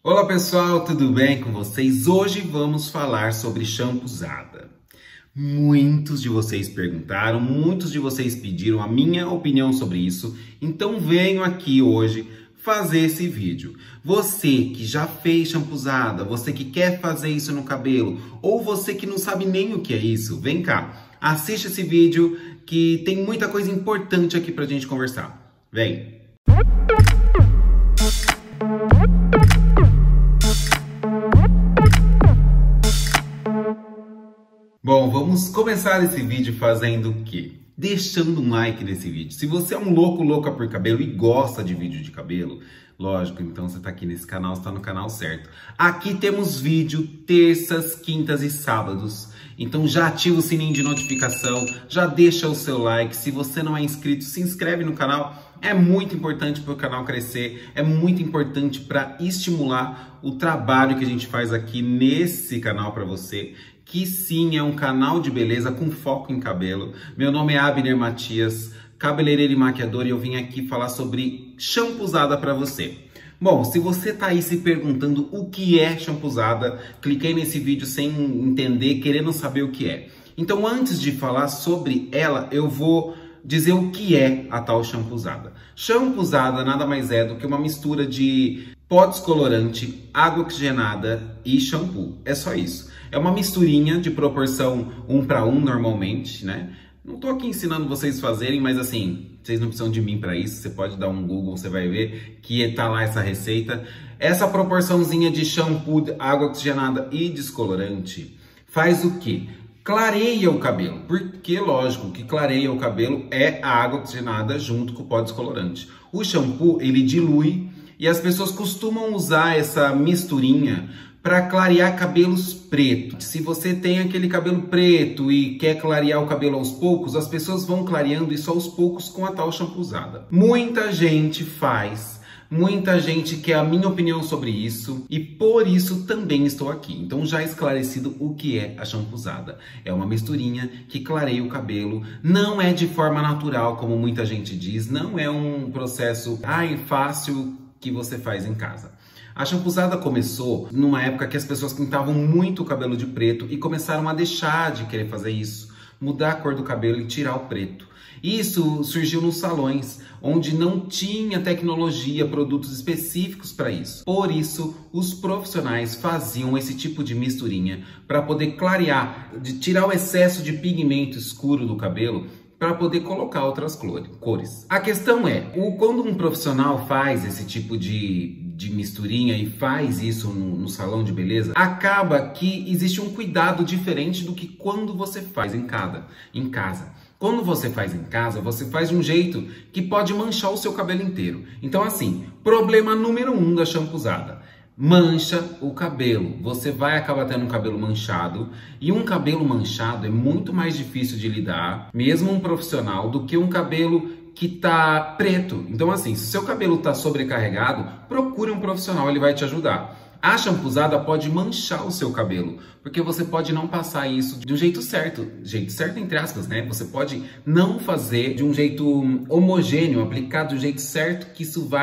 Olá pessoal, tudo bem com vocês? Hoje vamos falar sobre champuzada. Muitos de vocês perguntaram, muitos de vocês pediram a minha opinião sobre isso, então venho aqui hoje fazer esse vídeo. Você que já fez champuzada, você que quer fazer isso no cabelo, ou você que não sabe nem o que é isso, vem cá, assiste esse vídeo que tem muita coisa importante aqui pra gente conversar. Vem! Bom, vamos começar esse vídeo fazendo o quê? Deixando um like nesse vídeo. Se você é um louca por cabelo e gosta de vídeo de cabelo, lógico, então você tá aqui nesse canal, você tá no canal certo. Aqui temos vídeo terças, quintas e sábados. Então já ativa o sininho de notificação, já deixa o seu like. Se você não é inscrito, se inscreve no canal. É muito importante para o canal crescer, é muito importante para estimular o trabalho que a gente faz aqui nesse canal para você, que sim, é um canal de beleza com foco em cabelo. Meu nome é Abner Matias, cabeleireiro e maquiador, e eu vim aqui falar sobre champuzada para você. Bom, se você tá aí se perguntando o que é champuzada, cliquei nesse vídeo sem entender, querendo saber o que é. Então, antes de falar sobre ela, eu vou dizer o que é a tal champuzada. Champuzada nada mais é do que uma mistura de pó descolorante, água oxigenada e shampoo. É só isso. É uma misturinha de proporção 1 para 1 normalmente, né? Não tô aqui ensinando vocês fazerem, mas assim, vocês não precisam de mim para isso. Você pode dar um Google, você vai ver que tá lá essa receita. Essa proporçãozinha de shampoo, água oxigenada e descolorante faz o quê? Clareia o cabelo, porque lógico que clareia o cabelo é a água oxigenada junto com o pó descolorante. O shampoo, ele dilui e as pessoas costumam usar essa misturinha para clarear cabelos pretos. Se você tem aquele cabelo preto e quer clarear o cabelo aos poucos, as pessoas vão clareando isso aos poucos com a tal champuzada. Muita gente faz. Muita gente quer a minha opinião sobre isso e por isso também estou aqui. Então já esclarecido o que é a champuzada. É uma misturinha que clareia o cabelo, não é de forma natural como muita gente diz, não é um processo fácil que você faz em casa. A champuzada começou numa época que as pessoas pintavam muito o cabelo de preto e começaram a deixar de querer fazer isso, mudar a cor do cabelo e tirar o preto. Isso surgiu nos salões, onde não tinha tecnologia, produtos específicos para isso. Por isso, os profissionais faziam esse tipo de misturinha para poder clarear, de tirar o excesso de pigmento escuro do cabelo, para poder colocar outras cores. A questão é, quando um profissional faz esse tipo de misturinha e faz isso no salão de beleza, acaba que existe um cuidado diferente do que quando você faz em casa. Quando você faz em casa, você faz de um jeito que pode manchar o seu cabelo inteiro. Então assim, problema número 1 da champuzada. Mancha o cabelo. Você vai acabar tendo um cabelo manchado. E um cabelo manchado é muito mais difícil de lidar, mesmo um profissional, do que um cabelo que tá preto. Então assim, se o seu cabelo tá sobrecarregado, procure um profissional, ele vai te ajudar. A champuzada pode manchar o seu cabelo, porque você pode não passar isso de um jeito certo entre aspas, né? Você pode não fazer de um jeito homogêneo, aplicar do jeito certo, que isso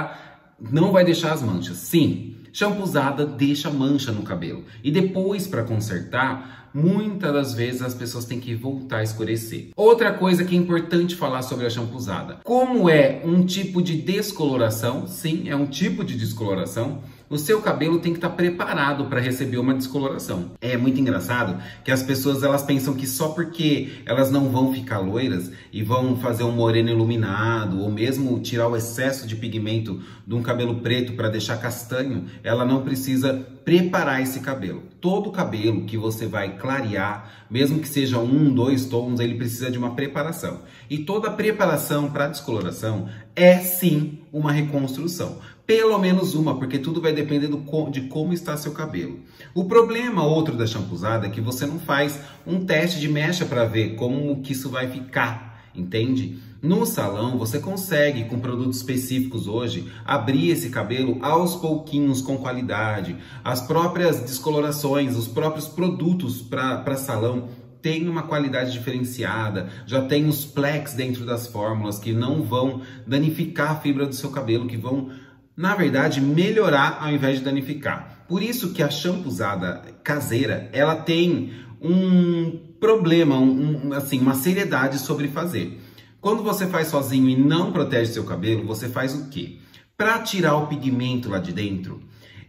não vai deixar as manchas. Sim, champuzada deixa mancha no cabelo. E depois, para consertar, muitas das vezes as pessoas têm que voltar a escurecer. Outra coisa que é importante falar sobre a champuzada. Como é um tipo de descoloração, sim, é um tipo de descoloração, o seu cabelo tem que estar preparado para receber uma descoloração. É muito engraçado que as pessoas elas pensam que só porque elas não vão ficar loiras e vão fazer um moreno iluminado ou mesmo tirar o excesso de pigmento de um cabelo preto para deixar castanho, ela não precisa preparar esse cabelo. Todo cabelo que você vai clarear, mesmo que seja 1, 2 tons, ele precisa de uma preparação. E toda preparação para descoloração é sim uma reconstrução. Pelo menos uma, porque tudo vai depender de como está seu cabelo. O problema outro da champuzada é que você não faz um teste de mecha para ver como que isso vai ficar, entende? No salão você consegue, com produtos específicos hoje, abrir esse cabelo aos pouquinhos com qualidade. As próprias descolorações, os próprios produtos para salão tem uma qualidade diferenciada, já tem os plex dentro das fórmulas que não vão danificar a fibra do seu cabelo, que vão na verdade, melhorar ao invés de danificar. Por isso que a shampoozada caseira, ela tem um problema, assim, uma seriedade sobre fazer. Quando você faz sozinho e não protege seu cabelo, você faz o quê? Para tirar o pigmento lá de dentro,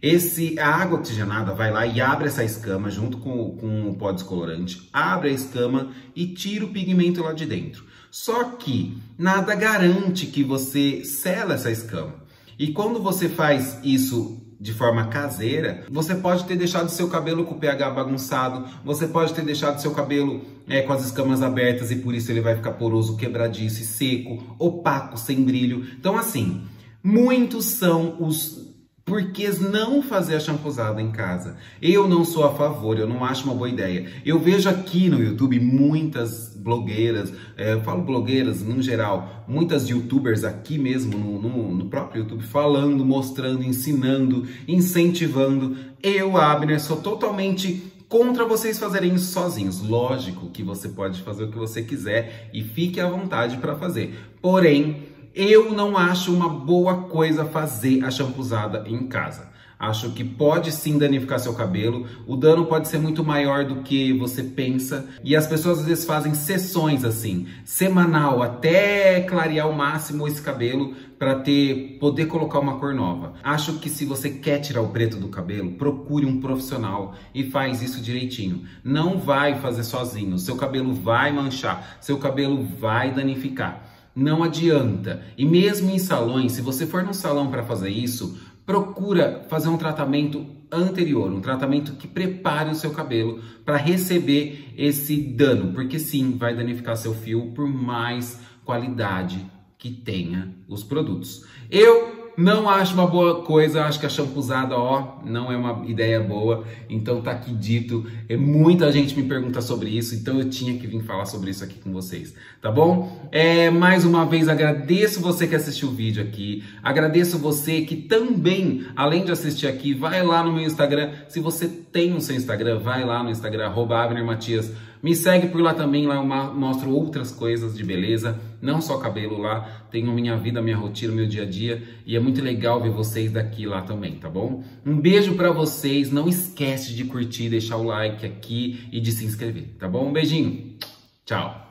a água oxigenada vai lá e abre essa escama junto com o pó descolorante, abre a escama e tira o pigmento lá de dentro. Só que nada garante que você sela essa escama. E quando você faz isso de forma caseira, você pode ter deixado seu cabelo com o pH bagunçado, você pode ter deixado seu cabelo com as escamas abertas e por isso ele vai ficar poroso, quebradiço, seco, opaco, sem brilho. Então assim, muitos são os porquês não fazer a shampoozada em casa. Eu não sou a favor, eu não acho uma boa ideia. Eu vejo aqui no YouTube muitas blogueiras, eu falo blogueiras no geral, muitas youtubers aqui mesmo no próprio YouTube falando, mostrando, ensinando, incentivando. Eu, Abner, sou totalmente contra vocês fazerem isso sozinhos. Lógico que você pode fazer o que você quiser e fique à vontade para fazer. Porém, eu não acho uma boa coisa fazer a shampoozada em casa. Acho que pode sim danificar seu cabelo, o dano pode ser muito maior do que você pensa. E as pessoas às vezes fazem sessões assim, semanal, até clarear ao máximo esse cabelo para poder colocar uma cor nova. Acho que se você quer tirar o preto do cabelo, procure um profissional e faz isso direitinho. Não vai fazer sozinho, seu cabelo vai manchar, seu cabelo vai danificar. Não adianta. E mesmo em salões, se você for num salão para fazer isso, procura fazer um tratamento anterior, um tratamento que prepare o seu cabelo para receber esse dano, porque sim, vai danificar seu fio por mais qualidade que tenha os produtos. Eu não acho uma boa coisa, acho que a shampoozada, não é uma ideia boa, então tá aqui dito, muita gente me pergunta sobre isso, então eu tinha que vir falar sobre isso aqui com vocês, tá bom? Mais uma vez, agradeço você que assistiu o vídeo aqui, agradeço você que também, além de assistir aqui, vai lá no meu Instagram, se você tem o seu Instagram, vai lá no Instagram, @AbnerMatias, me segue por lá também, lá eu mostro outras coisas de beleza, não só cabelo lá, tenho minha vida, minha rotina, meu dia a dia, e é muito legal ver vocês daqui lá também, tá bom? Um beijo pra vocês, não esquece de curtir, deixar o like aqui e de se inscrever, tá bom? Um beijinho, tchau!